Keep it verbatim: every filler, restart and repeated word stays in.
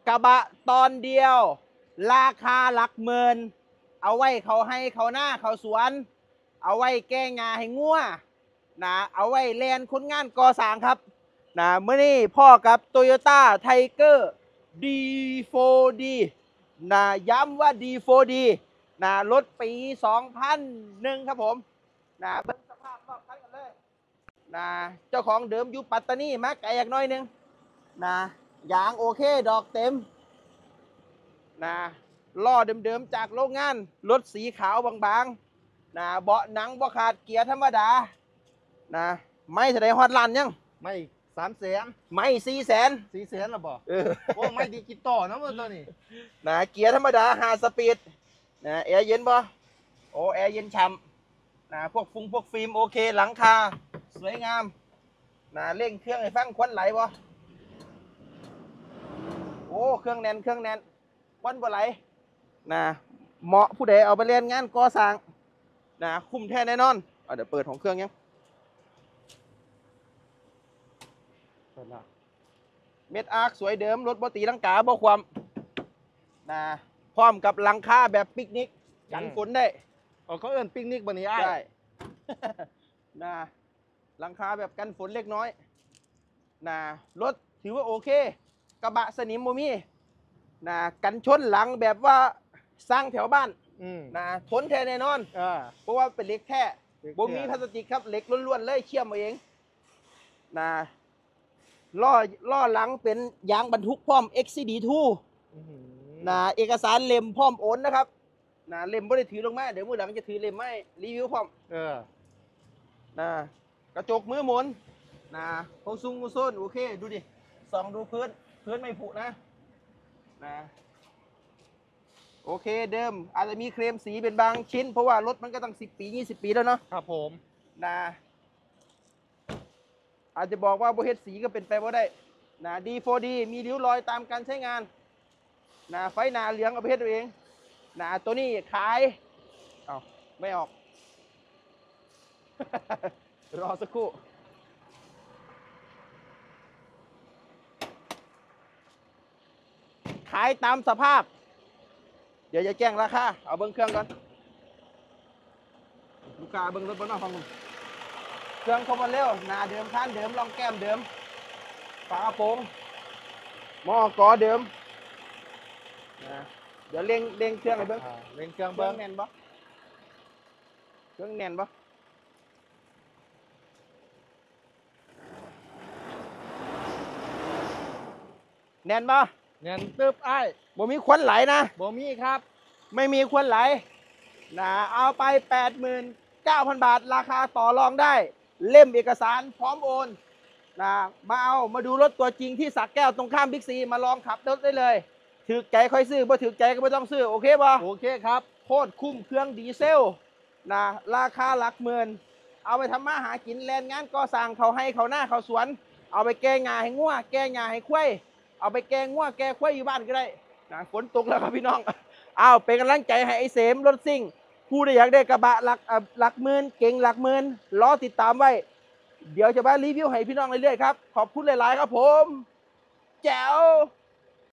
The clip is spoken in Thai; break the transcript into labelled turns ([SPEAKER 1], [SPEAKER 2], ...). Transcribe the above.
[SPEAKER 1] กระบะตอนเดียวราคาหลักหมื่นเอาไว้เขาให้เขาหน้าเขาสวนเอาไว้แก้งาให้งัวนะเอาไว้แลนคนงานก่อสร้างครับนะเมื่อนี้พ่อกับ Toyota Tiger ดี โฟร์ ดี นะย้ำว่า ดี โฟร์ ดี นะรถปี สองพันหนึ่ง ครับผมนะเบิ่งสภาพรอบคันกันเลยนะเจ้าของเดิมอยู่ปัตตานีมาไกลอีกหน่อยหนึงนะยางโอเคดอกเต็มนะล้อเดิมๆจากโรงงานรถสีขาวบางๆนะเบาะหนังบ่ขาดเกียร์ธรรมดานะไม่แสดงฮอตลันยัง
[SPEAKER 2] ไม่สามแสน
[SPEAKER 1] ไม่สี่แสน
[SPEAKER 2] สี่แสนหรอบ่
[SPEAKER 1] เออ
[SPEAKER 2] โอ้ไม่ดิจิตอลนะมันตัวนี้
[SPEAKER 1] นะเกียร์ธรรมดาห้าสปีดนะแอร์เย็นบ่โอ้แอร์เย็นฉ่ำนะพวกฟุ้งพวกฟิล์มโอเคหลังคาสวยงามนะเร่งเครื่องให้ฟังควันไหลบ่โอ้เครื่องแน่นเครื่องแน่นควันบ่ไหลนะเหมาะผู้ใดเอาไปเรียนงานก่อสร้างนะคุ้มแท้แน่นอนเอาเดี๋ยวเปิดของเครื่องยังเม็ดอาร์คสวยเดิมรถบ่ตีลังกาบ่ความนะพร้อมกับหลังคาแบบปิกนิกกันฝนได้
[SPEAKER 2] อ๋อเขาเอิ้นปิกนิกบ่นี่อ้าย
[SPEAKER 1] ใช่ นะหลังคาแบบกันฝนเล็กน้อยนะรถถือว่าโอเคกระบะสนิมบ่มีนะกันชนหลังแบบว่าสร้างแถวบ้านนะทนแท้แน่นอนเพราะว่าเป็นเหล็กแท้บ่มีพลาสติกครับเหล็กล้วนๆเลยเชื่อมเอาเองนะล้อล้อหลังเป็นยางบรรทุกพร้อม เอ็กซ์ ซี ดี ทู นะเอกสารเล่มพร้อมโอนนะครับนะเล่มไม่ได้ถือลงมาเดี๋ยวมือหลังจะถือเล่มไม่รีวิวพร้อมเออนะกระจกมือหมุนนะโคซุงโคโซนโอเคดูดิส่องดูพื้นพื้นไม่ผุนะนะโอเคเดิมอาจจะมีเคลมสีเป็นบางชิ้นเพราะว่ารถมันก็ตั้งสิบปียี่สิบปีแล้วเนาะ
[SPEAKER 2] ครับผม
[SPEAKER 1] นะอาจจะบอกว่าโบเฮ็ดสีก็เป็นไปว่าได้นะ ดี โฟร์ ดี มีริ้วรอยตามการใช้งานนะไฟหน้าเหลืองเอาไปเฮ็ดตัวเองนะตัวนี้ขายเอาไม่ออก รอสักครู่ขายตามสภาพเดี๋ยวจะแจ้งราคาเอาเบิ้งเครื่องก่อนลูกค้าเบิ้งรถบนนอกฟังเครื่องคอมมอนเร็วหน้าเดิมคันเดิมรองแก้มเดิมฝากระโปรงหม้อกอเดิมนะเดี๋ยวเร่งเร่งเครื่องให้เบิ้ง
[SPEAKER 2] เร่งเครื่อง
[SPEAKER 1] เบิ้
[SPEAKER 2] เบิ้
[SPEAKER 1] งแน่นบ่เครื่องแน่นบ่แน่นบ่
[SPEAKER 2] แน่นตึ๊บไอ้
[SPEAKER 1] บ่มีควันไหลนะ
[SPEAKER 2] บ่มีครับ
[SPEAKER 1] ไม่มีควันไหลนะเอาไป แปดหมื่นเก้าพัน บาทราคาต่อรองได้เล่มเอกสารพร้อมโอนนะมาเอามาดูรถตัวจริงที่สักแก้วตรงข้ามบิ๊กซีมาลองขับรถได้เลยถือใจค่อยซื้อบ่ถือใจก็ไม่ต้องซื้อโอเคป่ะ
[SPEAKER 2] โอเคครับ
[SPEAKER 1] โคตรคุ้มเครื่องดีเซลนะราคาหลักหมื่นเอาไปทำมาหากินแลนงานก่อสร้างเขาให้เขาหน้าเขาสวนเอาไปแก้งาให้งัวแก้งาให้ควายเอาไปแก้งัวแก้ควายอยู่บ้านก็ได้นะฝนตกแล้วครับพี่น้องเอาเป็นกำลังใจให้ไอ้เสมรถซิ่งผู้ใดอยากได้กระบะหลักหลักหมื่นเก่งหลักหมื่นรอติดตามไว้เดี๋ยวจะมารีวิวให้พี่น้องเรื่อยๆครับขอบคุณหลายๆครับผมแจ๋ว